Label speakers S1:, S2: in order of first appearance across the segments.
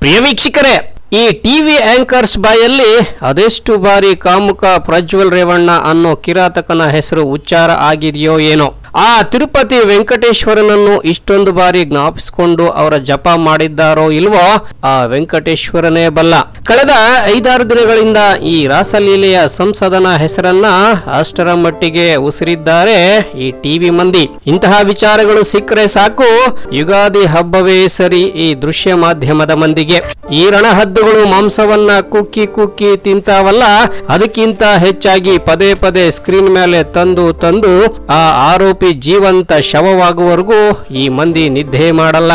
S1: ಪ್ರಿಯ ವೀಕ್ಷಕರೇ, ಈ TV anchors ಬಾಯಲ್ಲಿ ಅದೆಷ್ಟು ಬಾರಿ ಕಾಮುಕ ಪ್ರಜ್ವಲ್ ರೇವಣ್ಣ ಅನ್ನೋ ಕಿರಾತಕನ ಹೆಸರು ಉಚ್ಚಾರ ಆಗಿದೆಯೋ ಏನೋ. ಆ ತಿರುಪತಿ ವೆಂಕಟೇಶ್ವರನನ್ನು ಇಷ್ಟೊಂದು ಬಾರಿ ಜ್ಞಾಪಿಸಿಕೊಂಡು ಅವರ ಜಪ ಮಾಡಿದ್ದಾರೋ ಇಲ್ವೋ ಆ ವೆಂಕಟೇಶ್ವರನೇ ಬಲ್ಲ. ಕಳೆದ 5-6 ದಿನಗಳಿಂದ ಈ ರಾಸಲೀಲೆಯ ಸಂಸದನ ಹೆಸರನ್ನ ಅಷ್ಟರ ಮಟ್ಟಿಗೆ ಉಸಿರಿದ್ದಾರೆ ಈ ಟಿವಿ ಮಂದಿ. ಇಂತಹ ವಿಚಾರಗಳು ಸಿಕ್ಕರೆ ಸಾಕು, ಯುಗಾದಿ ಹಬ್ಬವೇ ಸರಿ ಈ ದೃಶ್ಯ ಮಾಧ್ಯಮದ ಮಂದಿಗೆ. ಈ ರಣಹದ್ದುಗಳು ಮಾಂಸವನ್ನ ಕುಕ್ಕಿ ಕುಕ್ಕಿ ತಿಂತಾವಲ್ಲ, ಅದಕ್ಕಿಂತ ಹೆಚ್ಚಾಗಿ ಪದೇ ಪದೇ ಸ್ಕ್ರೀನ್ ಮೇಲೆ ತಂದು ಆ ಆರೋಪಿ ಜೀವಂತ ಶವವಾಗುವವರೆಗೂ ಈ ಮಂದಿ ನಿದ್ದೆ ಮಾಡಲ್ಲ.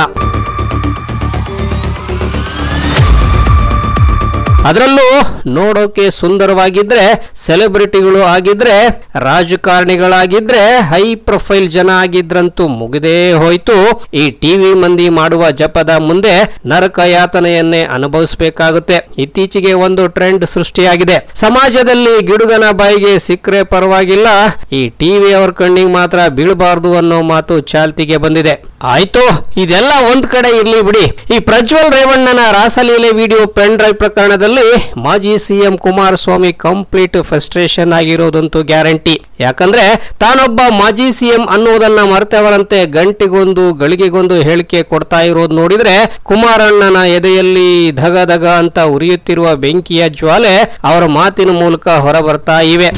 S1: ಅದರಲ್ಲೂ ನೋಡೋಕೆ ಸುಂದರವಾಗಿದ್ರೆ, ಸೆಲೆಬ್ರಿಟಿಗಳು ಆಗಿದ್ರೆ, ರಾಜಕಾರಣಿಗಳಾಗಿದ್ರೆ, ಹೈ ಪ್ರೊಫೈಲ್ ಜನ ಆಗಿದ್ರಂತೂ ಮುಗಿದೇ ಹೋಯ್ತು. ಈ ಟಿವಿ ಮಂದಿ ಮಾಡುವ ಜಪದ ಮುಂದೆ ನರಕ ಯಾತನೆಯನ್ನೇ ಅನುಭವಿಸಬೇಕಾಗುತ್ತೆ. ಇತ್ತೀಚೆಗೆ ಒಂದು ಟ್ರೆಂಡ್ ಸೃಷ್ಟಿಯಾಗಿದೆ. ಸಮಾಜದಲ್ಲಿ ಗಿಡುಗನ ಬಾಯಿಗೆ ಸಿಕ್ಕರೆ ಪರವಾಗಿಲ್ಲ, ಈ ಟಿವಿ ಅವ್ರ ಕಣ್ಣಿಗೆ ಮಾತ್ರ ಬೀಳಬಾರ್ದು ಅನ್ನೋ ಮಾತು ಚಾಲ್ತಿಗೆ ಬಂದಿದೆ. ಆಯ್ತು, ಇದೆಲ್ಲ ಒಂದ್ ಕಡೆ ಇರ್ಲಿ ಬಿಡಿ. ಈ ಪ್ರಜ್ವಲ್ ರೇವಣ್ಣನ ರಾಸಲೀಲೆ ವಿಡಿಯೋ ಪೆನ್ ಡ್ರೈವ್ ಪ್ರಕರಣದಲ್ಲಿ ಮಾಜಿ ಸಿಎಂ ಕುಮಾರಸ್ವಾಮಿ ಕಂಪ್ಲೀಟ್ ಫ್ರಸ್ಟ್ರೇಷನ್ ಆಗಿರೋದಂತೂ ಗ್ಯಾರಂಟಿ. ಯಾಕಂದ್ರೆ ತಾನೊಬ್ಬ ಮಾಜಿ ಸಿಎಂ ಅನ್ನೋದನ್ನ ಮರೆತವರಂತೆ ಗಂಟೆಗೊಂದು ಗಳಿಗೆಗೊಂದು ಹೇಳಿಕೆ ಕೊಡ್ತಾ ಇರೋದು ನೋಡಿದ್ರೆ ಕುಮಾರಣ್ಣನ ಎದೆಯಲ್ಲಿ ಧಗ ಧಗ ಅಂತ ಉರಿಯುತ್ತಿರುವ ಬೆಂಕಿಯ ಜ್ವಾಲೆ ಅವರ ಮಾತಿನ ಮೂಲಕ ಹೊರಬರ್ತಾ ಇವೆ.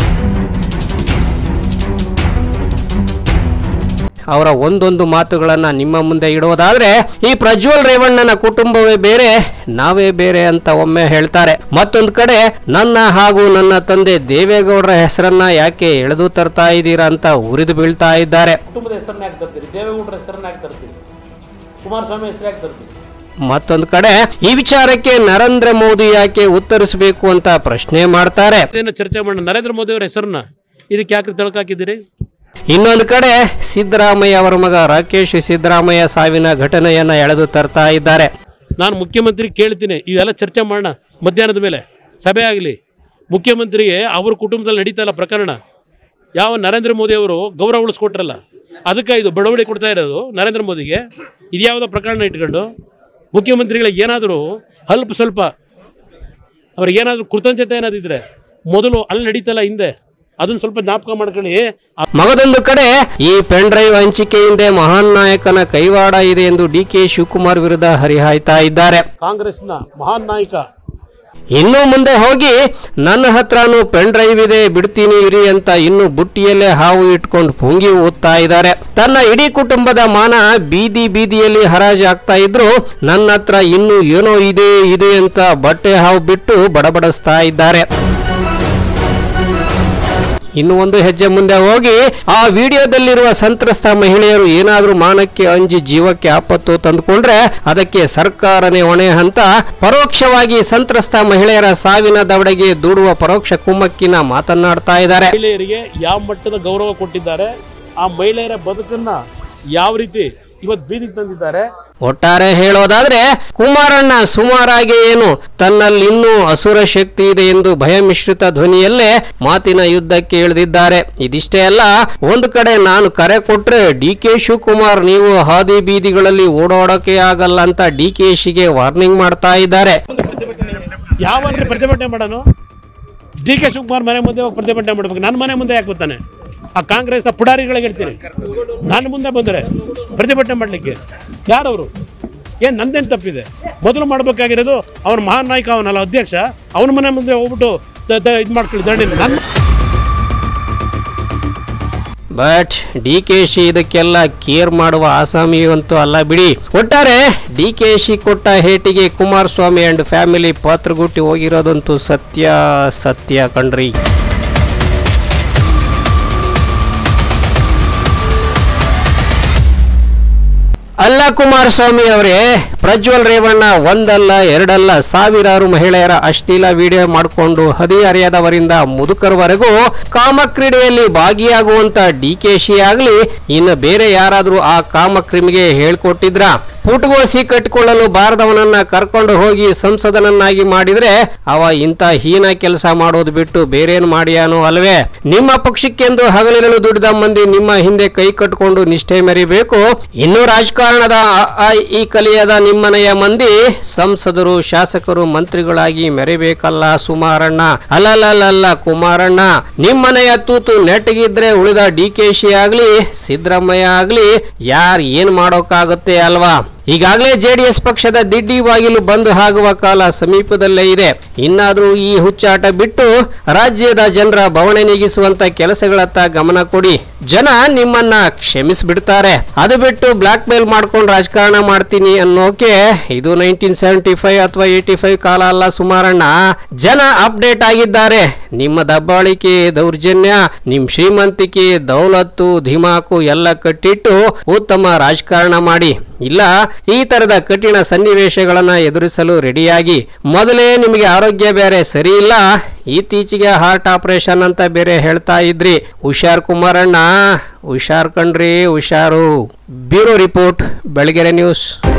S1: ಅವರ ಒಂದೊಂದು ಮಾತುಗಳನ್ನ ನಿಮ್ಮ ಮುಂದೆ ಇಡೋದಾದ್ರೆ, ಈ ಪ್ರಜ್ವಲ್ ರೇವಣ್ಣನ ಕುಟುಂಬವೇ ಬೇರೆ, ನಾವೇ ಬೇರೆ ಅಂತ ಒಮ್ಮೆ ಹೇಳ್ತಾರೆ. ಮತ್ತೊಂದು ಕಡೆ ನನ್ನ ಹಾಗೂ ನನ್ನ ತಂದೆ ದೇವೇಗೌಡರ ಹೆಸರನ್ನ ಯಾಕೆ ಎಳೆದು ತರ್ತಾ ಇದ್ದೀರಾ ಅಂತ ಉರಿದು ಬೀಳ್ತಾ ಇದ್ದಾರೆ. ಮತ್ತೊಂದು ಕಡೆ ಈ ವಿಚಾರಕ್ಕೆ ನರೇಂದ್ರ ಮೋದಿ ಯಾಕೆ ಉತ್ತರಿಸಬೇಕು ಅಂತ ಪ್ರಶ್ನೆ ಮಾಡ್ತಾರೆ.
S2: ಚರ್ಚೆ ಮಾಡೋಣ, ನರೇಂದ್ರ ಮೋದಿ ಅವರ ಹೆಸರನ್ನ ಇದಕ್ಕೆ ಯಾಕೆ ತಳಕಾಕಿದ್ದೀರಿ?
S1: ಇನ್ನೊಂದು ಕಡೆ ಸಿದ್ದರಾಮಯ್ಯ ಅವರ ಮಗ ರಾಕೇಶ್ ಸಿದ್ದರಾಮಯ್ಯ ಸಾವಿನ ಘಟನೆಯನ್ನ ಎಳೆದು ತರ್ತಾ ಇದ್ದಾರೆ.
S2: ನಾನು ಮುಖ್ಯಮಂತ್ರಿ ಕೇಳ್ತೀನಿ, ಇವೆಲ್ಲ ಚರ್ಚೆ ಮಾಡೋಣ ಮಧ್ಯಾಹ್ನದ ಮೇಲೆ ಸಭೆ ಆಗಲಿ. ಮುಖ್ಯಮಂತ್ರಿಗೆ ಅವ್ರ ಕುಟುಂಬದಲ್ಲಿ ನಡೀತಾ ಇಲ್ಲ ಪ್ರಕರಣ. ಯಾವ ನರೇಂದ್ರ ಮೋದಿ ಅವರು ಗೌರವ ಉಳಿಸ್ಕೊಟ್ರಲ್ಲ, ಅದಕ್ಕೆ ಇದು ಬಡವಳಿ ಕೊಡ್ತಾ ಇರೋದು ನರೇಂದ್ರ ಮೋದಿಗೆ. ಇದ್ಯಾವುದೋ ಪ್ರಕರಣ ಇಟ್ಕೊಂಡು ಮುಖ್ಯಮಂತ್ರಿಗಳಿಗೆ ಏನಾದರೂ ಅಲ್ಪ ಸ್ವಲ್ಪ ಅವ್ರಿಗೇನಾದರೂ ಕೃತಜ್ಞತೆ ಏನಾದಿದ್ರೆ ಮೊದಲು ಅಲ್ಲಿ ನಡೀತಲ್ಲ ಹಿಂದೆ, ಅದನ್ನ ಸ್ವಲ್ಪ ಜ್ಞಾಪಕ ಮಾಡ್ಕೊಳ್ಳಿ.
S1: ಮಗದೊಂದು ಕಡೆ ಈ ಪೆನ್ ಡ್ರೈವ್ ಹಂಚಿಕೆಯಿಂದ ಮಹಾನ್ ನಾಯಕನ ಕೈವಾಡ ಇದೆ ಎಂದು ಡಿಕೆ ಶಿವಕುಮಾರ್ ವಿರುದ್ಧ ಹರಿಹಾಯ್ತಾ ಇದ್ದಾರೆ.
S2: ಕಾಂಗ್ರೆಸ್ನ ಮಹಾನ್ ನಾಯಕ
S1: ಇನ್ನು ಮುಂದೆ ಹೋಗಿ ನನ್ನ ಹತ್ರನೂ ಪೆನ್ ಡ್ರೈವ್ ಇದೆ ಬಿಡ್ತೀನಿ ಇರಿ ಅಂತ ಇನ್ನು ಬುಟ್ಟಿಯಲ್ಲೇ ಹಾವು ಇಟ್ಕೊಂಡು ಪುಂಗಿ ಊದ್ತಾ ಇದ್ದಾರೆ. ತನ್ನ ಇಡೀ ಕುಟುಂಬದ ಮಾನ ಬೀದಿ ಬೀದಿಯಲ್ಲಿ ಹರಾಜು ಆಗ್ತಾ ಇದ್ರು, ನನ್ನ ಹತ್ರ ಇನ್ನು ಏನೋ ಇದೆ ಅಂತ ಬಟ್ಟೆ ಹಾವು ಬಿಟ್ಟು ಬಡಬಡಿಸ್ತಾ ಇದ್ದಾರೆ. ಇನ್ನು ಒಂದು ಹೆಜ್ಜೆ ಮುಂದೆ ಹೋಗಿ ಆ ವಿಡಿಯೋದಲ್ಲಿರುವ ಸಂತ್ರಸ್ತ ಮಹಿಳೆಯರು ಏನಾದ್ರೂ ಮಾನಕ್ಕೆ ಅಂಜಿ ಜೀವಕ್ಕೆ ಆಪತ್ತು ತಂದುಕೊಂಡ್ರೆ ಅದಕ್ಕೆ ಸರ್ಕಾರನೇ ಹೊಣೆ ಅಂತ ಪರೋಕ್ಷವಾಗಿ ಸಂತ್ರಸ್ತ ಮಹಿಳೆಯರ ಸಾವಿನ ದವಡೆಗೆ ದೂಡುವ ಪರೋಕ್ಷ ಕುಮ್ಮಕ್ಕಿನ ಮಾತನಾಡ್ತಾ ಇದ್ದಾರೆ.
S2: ಮಹಿಳೆಯರಿಗೆ ಯಾವ ಮಟ್ಟದ ಗೌರವ ಕೊಟ್ಟಿದ್ದಾರೆ, ಆ ಮಹಿಳೆಯರ ಬದುಕನ್ನ ಯಾವ ರೀತಿ ಇವತ್ತು ಬೀದಿಗೆ ತಂದಿದ್ದಾರೆ.
S1: ಒಟ್ಟಾರೆ ಹೇಳೋದಾದ್ರೆ ಕುಮಾರಣ್ಣ ಸುಮಾರಾಗಿ ಏನು ತನ್ನಲ್ಲಿ ಇನ್ನೂ ಅಸುರ ಶಕ್ತಿ ಇದೆ ಎಂದು ಭಯ ಮಿಶ್ರಿತ ಧ್ವನಿಯಲ್ಲೇ ಮಾತಿನ ಯುದ್ಧಕ್ಕೆ ಇಳಿದಿದ್ದಾರೆ. ಇದಿಷ್ಟೇ ಅಲ್ಲ, ಒಂದು ಕಡೆ ನಾನು ಕರೆ ಕೊಟ್ರೆ ಡಿಕೆ ಶಿವಕುಮಾರ್ ನೀವು ಹಾದಿ ಬೀದಿಗಳಲ್ಲಿ ಓಡಾಡೋಕೆ ಆಗಲ್ಲ ಅಂತ ಡಿಕೆಶಿಗೆ ವಾರ್ನಿಂಗ್ ಮಾಡ್ತಾ ಇದ್ದಾರೆ.
S2: ಯಾವನ್ರಿ ಪ್ರತಿಭಟನೆ ಮಾಡೋಣ? ಡಿಕೆ ಶಿವಕುಮಾರ್ ಮನೆ ಮುಂದೆ ಹೋಗಿ ಪ್ರತಿಭಟನೆ ಮಾಡ್ಬೇಕು, ನನ್ನ ಮನೆ ಮುಂದೆ ಯಾಕೆ ಬರ್ತಾನೆ? ಆ ಕಾಂಗ್ರೆಸ್ ಪುಡಾರಿಗಳಿಗೆ ಹೇಳ್ತೀನಿ, ನಾನು ಮುಂದೆ ಬಂದರೆ ಪ್ರತಿಭಟನೆ ಮಾಡಲಿಕ್ಕೆ ಯಾರವರು? ಏನು ನಂದೇನು ತಪ್ಪಿದೆ? ಮೊದಲು ಮಾಡಬೇಕಾಗಿರೋದು ಅವನ ಮಹಾನ್ ನಾಯಕ, ಅವನಲ್ಲ ಅಧ್ಯಕ್ಷ, ಅವನ ಮನೆ ಮುಂದೆ ಹೋಗ್ಬಿಟ್ಟು ಇದು ಮಾಡ್ಕೊಳ್ಳಿ ದಂಡಿ.
S1: ಬಟ್ ಡಿಕೆಶಿ ಇದಕ್ಕೆಲ್ಲ ಕೇರ್ ಮಾಡುವ ಆಸಾಮಿಯಂತೂ ಅಲ್ಲ ಬಿಡಿ. ಒಟ್ಟಾರೆ ಡಿಕೆಶಿ ಕೊಟ್ಟ ಹೇಟಿಗೆ ಕುಮಾರಸ್ವಾಮಿ ಅಂಡ್ ಫ್ಯಾಮಿಲಿ ಪಾತ್ರಗುಟ್ಟಿ ಹೋಗಿರೋದಂತೂ ಸತ್ಯ ಕಣ್ರಿ. ಅಲ್ಲ ಕುಮಾರಸ್ವಾಮಿ ಅವರೇ, ಪ್ರಜ್ವಲ್ ರೇವಣ್ಣ ಒಂದಲ್ಲ ಎರಡಲ್ಲ ಸಾವಿರಾರು ಮಹಿಳೆಯರ ಅಶ್ಲೀಲ ವಿಡಿಯೋ ಮಾಡಿಕೊಂಡು ಹದಿಹರೆಯದವರಿಂದ ಮುದುಕರವರೆಗೂ ಕಾಮಕ್ರೀಡೆಯಲ್ಲಿ ಭಾಗಿಯಾಗುವಂತ ಡಿಕೆಶಿ ಆಗ್ಲಿ ಇನ್ನು ಬೇರೆ ಯಾರಾದ್ರೂ ಆ ಕಾಮಕ್ರಿಮಿಗೆ ಹೇಳ್ಕೊಟ್ಟಿದ್ರ? ಪುಟಗೋಸಿ ಕಟ್ಟಿಕೊಳ್ಳಲು ಬಾರದವನನ್ನ ಕರ್ಕೊಂಡು ಹೋಗಿ ಸಂಸದನನ್ನಾಗಿ ಮಾಡಿದ್ರೆ ಅವ ಇಂಥ ಹೀನ ಕೆಲಸ ಮಾಡೋದು ಬಿಟ್ಟು ಬೇರೇನು ಮಾಡಿಯಾನು ಅಲ್ವೇ? ನಿಮ್ಮ ಪಕ್ಷಕ್ಕೆಂದು ಹಗಲಿರಲು ದುಡಿದ ಮಂದಿ ನಿಮ್ಮ ಹಿಂದೆ ಕೈ ಕಟ್ಟಿಕೊಂಡು ನಿಷ್ಠೆ ಮೆರಿಬೇಕು. ಇನ್ನು ರಾಜಕಾರಣದ ಈ ಕಲಿಯದ ನಿಮ್ಮನೆಯ ಮಂದಿ ಸಂಸದರು, ಶಾಸಕರು, ಮಂತ್ರಿಗಳಾಗಿ ಮೆರಿಬೇಕಲ್ಲ ಸುಮಾರಣ್ಣ. ಅಲ್ಲಲ್ಲ ಕುಮಾರಣ್ಣ, ನಿಮ್ಮನೆಯ ತೂತು ನೆಟ್ಟಗಿದ್ರೆ ಉಳಿದ DKಶಿ ಆಗ್ಲಿ ಸಿದ್ದರಾಮಯ್ಯ ಆಗ್ಲಿ ಯಾರು ಏನ್ ಮಾಡೋಕ್ಕಾಗುತ್ತೆ ಅಲ್ವಾ? ಈಗಾಗಲೇ JDS ಪಕ್ಷದ ದಿಡ್ಡಿ ಬಾಗಿಲು ಬಂದು ಆಗುವ ಕಾಲ ಸಮೀಪದಲ್ಲೇ ಇದೆ. ಇನ್ನಾದ್ರೂ ಈ ಹುಚ್ಚಾಟ ಬಿಟ್ಟು ರಾಜ್ಯದ ಜನರ ಬವಣೆ ನೀಗಿಸುವಂತ ಕೆಲಸಗಳತ್ತ ಗಮನ ಕೊಡಿ. ಜನ ನಿಮ್ಮನ್ನ ಕ್ಷಮಿಸ್ಬಿಡ್ತಾರೆ. ಅದು ಬಿಟ್ಟು ಬ್ಲಾಕ್ ಮೇಲ್ ಮಾಡ್ಕೊಂಡು ರಾಜಕಾರಣ ಮಾಡ್ತೀನಿ ಅನ್ನೋಕೆ ಇದು 1975 ಅಥವಾ 85 ಕಾಲ ಅಲ್ಲ ಸುಮಾರಣ್ಣ. ಜನ ಅಪ್ಡೇಟ್ ಆಗಿದ್ದಾರೆ. ನಿಮ್ಮ ದಬ್ಬಾಳಿಕೆ, ದೌರ್ಜನ್ಯ, ನಿಮ್ ಶ್ರೀಮಂತಿಕೆ, ದೌಲತ್ತು, ಧಿಮಾಕು ಎಲ್ಲ ಕಟ್ಟಿಟ್ಟು ಉತ್ತಮ ರಾಜಕಾರಣ ಮಾಡಿ. ಇಲ್ಲ ಈ ತರದ ಕಠಿಣ ಸನ್ನಿವೇಶಗಳನ್ನ ಎದುರಿಸಲು ರೆಡಿಯಾಗಿ. ಮೊದಲೇ ನಿಮಗೆ ಆರೋಗ್ಯ ಬೇರೆ ಸರಿ ಇಲ್ಲ, ಇತ್ತೀಚೆಗೆ ಹಾರ್ಟ್ ಆಪರೇಷನ್ ಅಂತ ಬೇರೆ ಹೇಳ್ತಾ ಇದ್ರಿ. ಹುಷಾರ್ ಕುಮಾರಣ್ಣ, ಹುಷಾರ್ ಕಣ್ರಿ, ಹುಷಾರು. Bureau report, Belagere news.